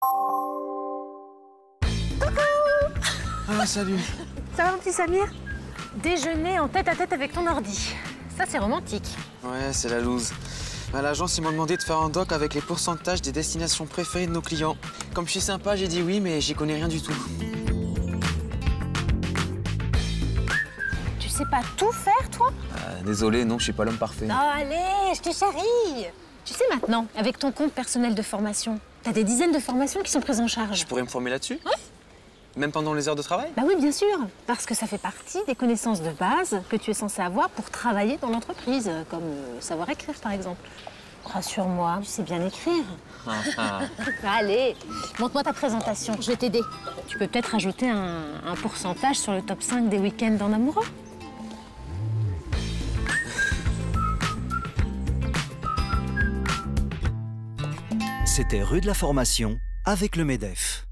Ah, salut. Ça va, mon petit Samir? Déjeuner en tête-à-tête avec ton ordi. Ça, c'est romantique. Ouais, c'est la loose. À l'agence, ils m'ont demandé de faire un doc avec les pourcentages des destinations préférées de nos clients. Comme je suis sympa, j'ai dit oui, mais j'y connais rien du tout. Tu sais pas tout faire, toi? Désolé, non, je suis pas l'homme parfait. Non, allez, je te charrie. Tu sais maintenant, avec ton compte personnel de formation, t'as des dizaines de formations qui sont prises en charge. Je pourrais me former là-dessus? Ouais. Même pendant les heures de travail? Bah oui, bien sûr, parce que ça fait partie des connaissances de base que tu es censé avoir pour travailler dans l'entreprise, comme savoir écrire, par exemple. Rassure-moi, tu sais bien écrire. Allez, montre-moi ta présentation, je vais t'aider. Tu peux peut-être ajouter un pourcentage sur le top 5 des week-ends en amoureux. C'était Rue de la Formation avec le MEDEF.